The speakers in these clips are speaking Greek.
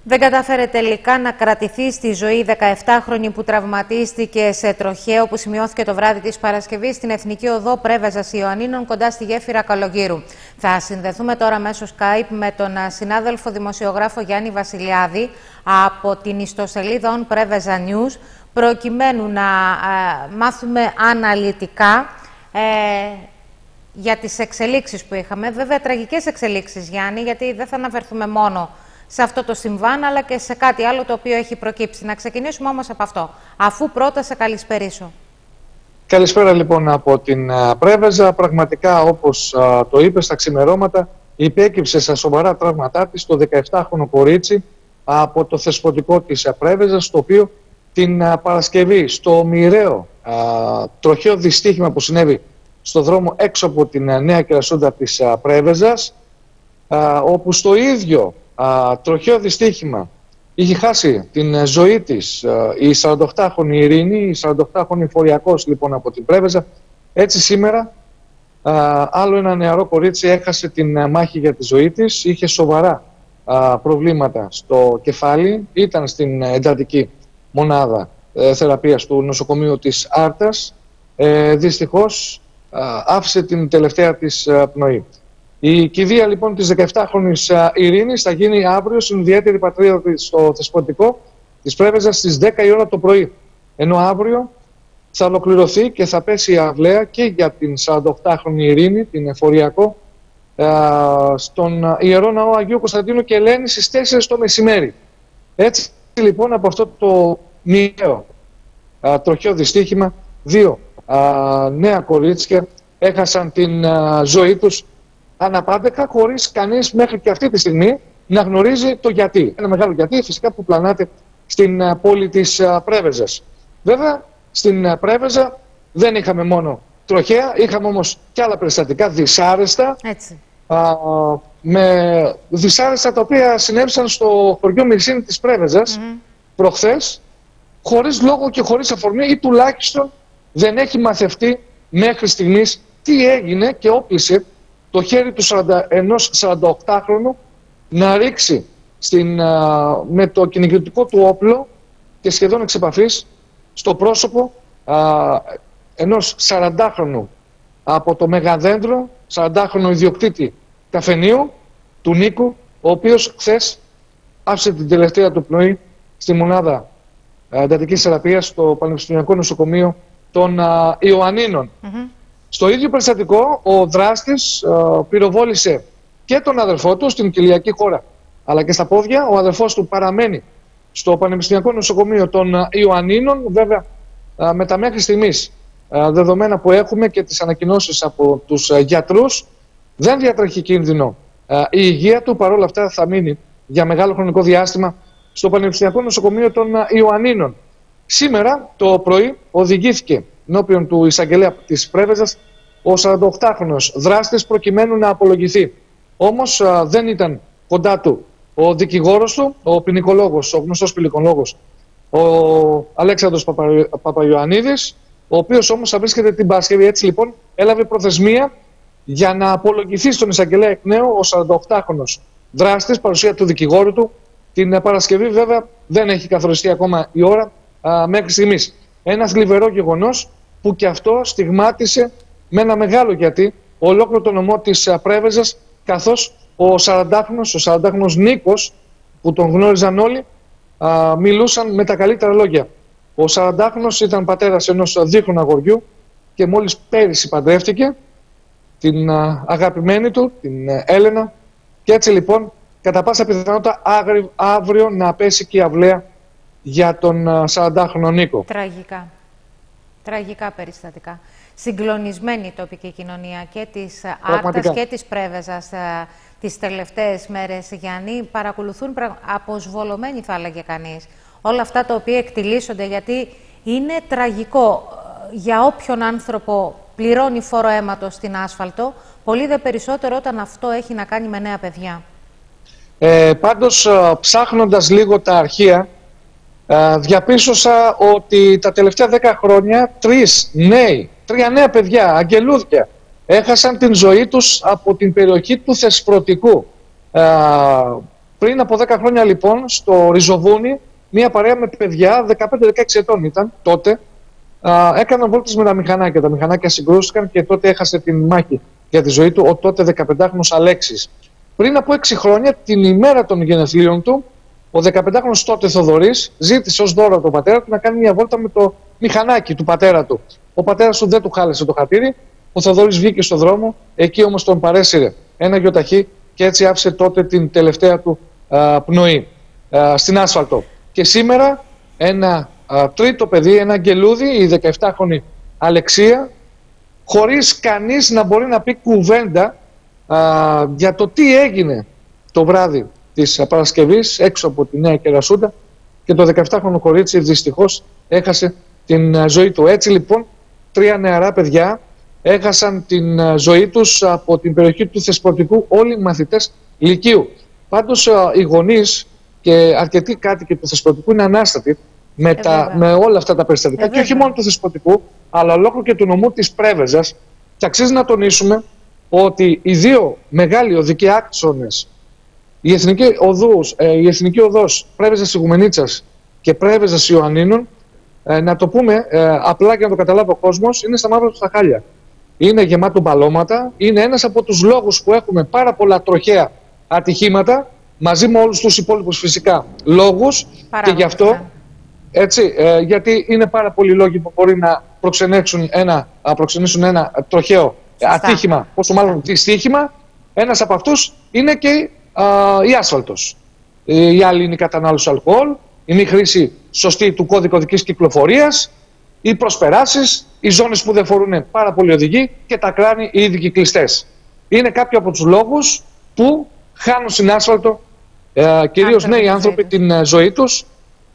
Δεν κατάφερε τελικά να κρατηθεί στη ζωή 17χρονη που τραυματίστηκε σε τροχαίο που σημειώθηκε το βράδυ της Παρασκευής στην Εθνική Οδό Πρέβεζας Ιωαννίνων κοντά στη γέφυρα Καλογύρου. Θα συνδεθούμε τώρα μέσω Skype με τον συνάδελφο δημοσιογράφο Γιάννη Βασιλιάδη από την ιστοσελίδα On Preveza News προκειμένου να μάθουμε αναλυτικά για τις εξελίξεις που είχαμε. Βέβαια τραγικές εξελίξεις, Γιάννη, γιατί δεν θα αναφερθούμε μόνο σε αυτό το συμβάν, αλλά και σε κάτι άλλο το οποίο έχει προκύψει. Να ξεκινήσουμε όμως από αυτό, αφού πρώτα σε καλησπερίσω. Καλησπέρα λοιπόν από την Πρέβεζα. Πραγματικά, όπως το είπε, στα ξημερώματα υπέκυψε σε σοβαρά τραύματά της το 17χρονο κορίτσι από το θεσποτικό της Πρέβεζας, το οποίο την Παρασκευή στο μοιραίο τροχαίο δυστύχημα που συνέβη στο δρόμο έξω από την Νέα Κερασόντα της Πρέβεζας, όπου στο ίδιο τροχαίο δυστύχημα είχε χάσει την ζωή της η 48χρονη Ειρήνη, η 48χρονη φοριακός λοιπόν από την Πρέβεζα. Έτσι σήμερα άλλο ένα νεαρό κορίτσι έχασε την μάχη για τη ζωή της, είχε σοβαρά προβλήματα στο κεφάλι, ήταν στην εντατική μονάδα θεραπείας του νοσοκομείου της Άρτας. Δυστυχώς άφησε την τελευταία της πνοή. Η κηδεία λοιπόν της 17χρονης Ειρήνης θα γίνει αύριο στην ιδιαίτερη πατρίδα της στο θεσποτικό της Πρέβεζας στις 10 η ώρα το πρωί. Ενώ αύριο θα ολοκληρωθεί και θα πέσει η αυλαία και για την 48χρονη Ειρήνη, την εφοριακό, στον Ιερό Ναό Αγίου Κωνσταντίνου και Ελένη στις 4 το μεσημέρι. Έτσι λοιπόν από αυτό το μοιραίο τροχαίο δυστύχημα δύο νέα κορίτσια έχασαν την ζωή τους αναπάντεχα, χωρίς κανείς μέχρι και αυτή τη στιγμή να γνωρίζει το γιατί. Ένα μεγάλο γιατί φυσικά που πλανάται στην πόλη της Πρέβεζας. Βέβαια στην Πρέβεζα δεν είχαμε μόνο τροχαία, είχαμε όμως και άλλα περιστατικά δυσάρεστα. Έτσι. Με δυσάρεστα τα οποία συνέβησαν στο χωριό Μυρσίνη της Πρέβεζας προχθές, χωρίς λόγο και χωρίς αφορμή, ή τουλάχιστον δεν έχει μαθευτεί μέχρι στιγμής τι έγινε και όπλησε το χέρι του 48χρονου να ρίξει με το κυνηγητικό του όπλο και σχεδόν εξ επαφής στο πρόσωπο ενός 40χρονου από το Μεγαδέντρο, 40χρονο ιδιοκτήτη καφενείου του Νίκου, ο οποίος χθες άφησε την τελευταία του πνοή στη μονάδα εντατικής θεραπείας στο Πανεπιστημιακό Νοσοκομείο των Ιωαννίνων. Στο ίδιο περιστατικό ο δράστης πυροβόλησε και τον αδερφό του στην κοιλιακή χώρα αλλά και στα πόδια. Ο αδερφός του παραμένει στο Πανεπιστημιακό Νοσοκομείο των Ιωαννίνων. Βέβαια με τα μέχρι στιγμής δεδομένα που έχουμε και τις ανακοινώσεις από τους γιατρούς, δεν διατρέχει κίνδυνο η υγεία του. Παρόλα αυτά θα μείνει για μεγάλο χρονικό διάστημα στο Πανεπιστημιακό Νοσοκομείο των Ιωαννίνων. Σήμερα το πρωί οδηγήθηκε ενώπιον του εισαγγελέα της Πρέβεζας ο 48χρονος δράστης προκειμένου να απολογηθεί. Όμως δεν ήταν κοντά του ο δικηγόρος του, ο ποινικολόγος, ο γνωστός ποινικολόγος, ο Αλέξανδρος Παπαϊωαννίδης, ο οποίος όμως θα βρίσκεται την Παρασκευή. Έτσι λοιπόν έλαβε προθεσμία για να απολογηθεί στον εισαγγελέα εκ νέου ο 48χρονος δράστης, παρουσία του δικηγόρου του. Την Παρασκευή βέβαια δεν έχει καθοριστεί ακόμα η ώρα μέχρι στιγμής. Ένα θλιβερό γεγονός που και αυτό στιγμάτισε με ένα μεγάλο γιατί ολόκληρο το νομό της Πρέβεζας, καθώς ο 40χρονος Νίκος, που τον γνώριζαν όλοι, μιλούσαν με τα καλύτερα λόγια. Ο 40χρονος ήταν πατέρας ενός δίχρονου αγοριού και μόλις πέρυσι παντρεύτηκε την αγαπημένη του, την Έλενα, και έτσι λοιπόν κατά πάσα πιθανότητα αύριο να πέσει και η αυλαία για τον 40χρονο Νίκο. Τραγικά. Τραγικά περιστατικά. Συγκλονισμένη η τοπική κοινωνία και της Άρτας και της Πρέβεζας τις τελευταίες μέρες, Γιάννη. Παρακολουθούν αποσβολωμένοι, θα έλεγε κανείς, όλα αυτά τα οποία εκτιλήσονται, γιατί είναι τραγικό για όποιον άνθρωπο πληρώνει φόρο αίματος στην άσφαλτο, πολύ δε περισσότερο όταν αυτό έχει να κάνει με νέα παιδιά. Πάντως, ψάχνοντας λίγο τα αρχεία, διαπίστωσα ότι τα τελευταία 10 χρόνια τρία νέα παιδιά, αγγελούδια, έχασαν την ζωή τους από την περιοχή του Θεσπρωτικού. Πριν από 10 χρόνια λοιπόν στο Ριζοβούνι, μια παρέα με παιδιά, 15-16 ετών ήταν τότε, έκαναν βόλτες με τα μηχανάκια. Τα μηχανάκια συγκρούστηκαν και τότε έχασε την μάχη για τη ζωή του ο τότε 15χρονος Αλέξης. Πριν από 6 χρόνια, την ημέρα των γενεθλίων του, ο 15χρονος τότε Θοδωρής ζήτησε ως δώρο από τον πατέρα του να κάνει μια βόλτα με το μηχανάκι του πατέρα του. Ο πατέρας του δεν του χάλεσε το χατήρι. Ο Θοδωρής βγήκε στον δρόμο, εκεί όμως τον παρέσυρε ένα γιοταχή και έτσι άφησε τότε την τελευταία του πνοή στην άσφαλτο. Και σήμερα ένα τρίτο παιδί, ένα αγγελούδι, η 17χρονη Αλεξία, χωρίς κανείς να μπορεί να πει κουβέντα για το τι έγινε το βράδυ της Παρασκευής έξω από τη Νέα Κερασούντα, και το 17χρονο κορίτσι δυστυχώς έχασε την ζωή του. Έτσι λοιπόν 3 νεαρά παιδιά έχασαν την ζωή τους από την περιοχή του Θεσπρωτικού, όλοι μαθητές λυκείου. Πάντως οι γονείς και αρκετοί κάτοικοι του Θεσπρωτικού είναι ανάστατοι με όλα αυτά τα περιστατικά, και όχι μόνο του Θεσπρωτικού, αλλά ολόκληρο και του νομού της Πρέβεζας. Και αξίζει να τονίσουμε ότι οι δύο μεγάλοι οδικοί άξονες, η Εθνική Οδός Πρέβεζας Ιγουμενίτσας και Πρέβεζας Ιωαννίνων, να το πούμε απλά για να το καταλάβει ο κόσμος, είναι στα μαύρα του τα χάλια. Είναι γεμάτο μπαλώματα, είναι ένας από τους λόγους που έχουμε πάρα πολλά τροχαία ατυχήματα, μαζί με όλους τους υπόλοιπους φυσικά λόγους, και γι' αυτό, έτσι, γιατί είναι πάρα πολλοί λόγοι που μπορεί να προξενήσουν ένα τροχαίο ατύχημα, πόσο μάλλον δυστύχημα. Ένας από αυτούς είναι και η άσφαλτος. Η άλλη είναι η κατανάλωση αλκοόλ, η μη χρήση σωστή του κώδικα οδικής κυκλοφορίας, οι προσπεράσεις, οι ζώνες που δεν φορούν πάρα πολλοί οδηγοί και τα κράνη οι ίδιοι κλειστές. Είναι κάποιοι από τους λόγους που χάνουν στην άσφαλτο κυρίως νέοι άνθρωποι την ζωή τους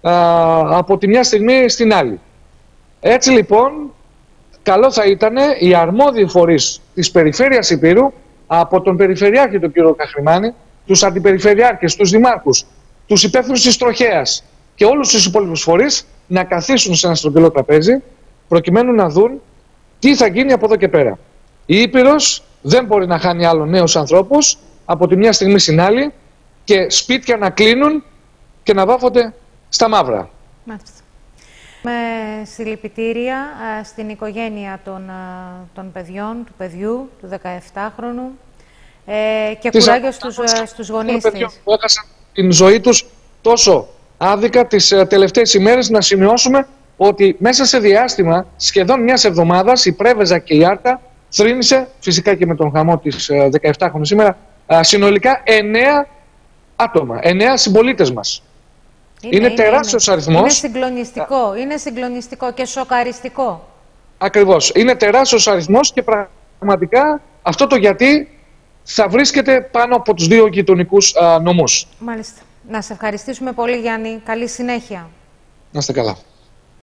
από τη μια στιγμή στην άλλη. Έτσι λοιπόν, καλό θα ήταν οι αρμόδιοι φορείς της Περιφέρειας Ηπείρου, από τον Περιφερειάρχη τον κύριο Καχρημάνη, τους αντιπεριφερειάρχες, τους δημάρχους, τους υπεύθυνους της τροχέας και όλους τους υπόλοιπους φορείς, να καθίσουν σε ένα στρογγυλό τραπέζι, προκειμένου να δουν τι θα γίνει από εδώ και πέρα. Η Ήπειρος δεν μπορεί να χάνει άλλο νέους ανθρώπους από τη μια στιγμή στην άλλη, και σπίτια να κλείνουν και να βάφονται στα μαύρα. Μάλιστα. Με συλληπιτήρια στην οικογένεια των παιδιών, του παιδιού, του 17χρονου, και κουράγιο στους γονείς της. Που έχασαν την ζωή τους τόσο άδικα τις τελευταίες ημέρες. Να σημειώσουμε ότι μέσα σε διάστημα σχεδόν μιας εβδομάδας η Πρέβεζα και η Άρτα θρήνησε, φυσικά και με τον χαμό της 17χρονης σήμερα, συνολικά 9 άτομα, 9 συμπολίτες μας. Είναι τεράστιος αριθμός. Είναι συγκλονιστικό, είναι συγκλονιστικό και σοκαριστικό. Ακριβώς. Είναι τεράστιος αριθμός και πραγματικά αυτό το γιατί θα βρίσκεται πάνω από τους δύο γειτονικούς νομούς. Μάλιστα. Να σε ευχαριστήσουμε πολύ, Γιάννη. Καλή συνέχεια. Να είστε καλά.